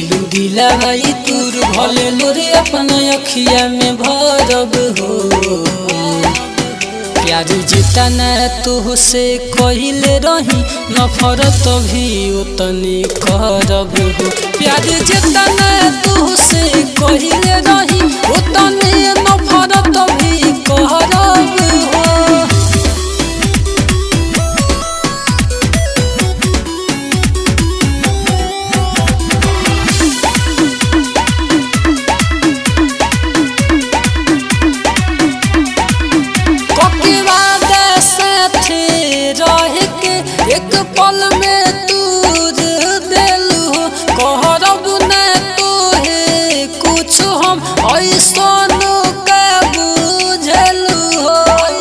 दिलू दिला भाई तूर भले लोरे अपना अखिया में भरब हो। प्यार जितना तुहसे कहिले रही नफरत भी उतनी करब हो। प्यार जितना तुहसे कहिले रही उतनी नफरत भी करब हो। एक पल में तूर देलू कहरब न तोहे कुछ हम ऐसन के बुझलू हो।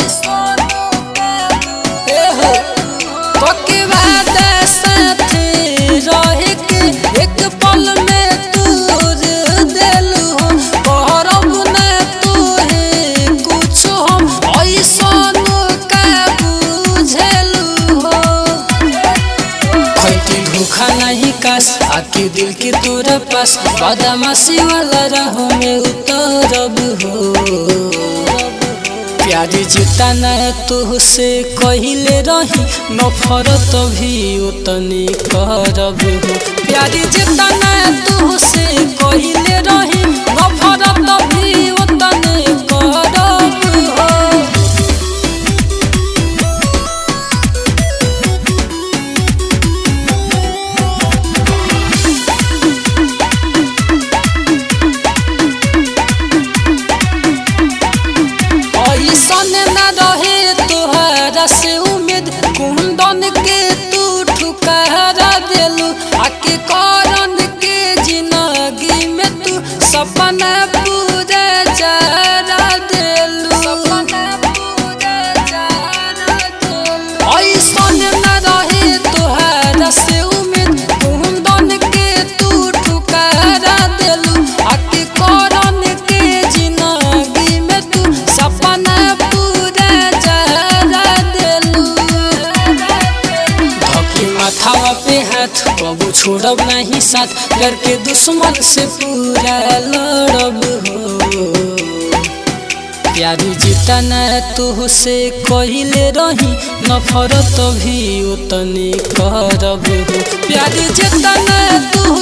के बाद साथ रह के एक पल में तूर देलू कहरब न तोहे कुछ हम ऐसन के बुझलू हो। धोखा नहीं काश आके दिल के तोरा पास बदमाशी वाला राहों में उतरब हो। प्यार जितना तुहसे कहिले रही नफरत भी उतनी करब हो। प्यार जितना तुहसे कहिले रही नफरत भी उतनी करब हो। से उम्मीद कुंदन के तू ठुकरा देलू आके करन के जिंदगी में तू सपना पूरा जरा देलू। ऐसन न रहे तोहरा से उम्मीद कुंदन के तू ठुकरा देलू आके करन के जिंदगी में तू सपना माथावा पे हाथ कबू छोड़ब नहीं साथ घर के दुश्मन से पूरा लड़ब हो। प्यार जितना तुहसे कहिले रही नफरत भी उतनी करब हो। प्यार जितना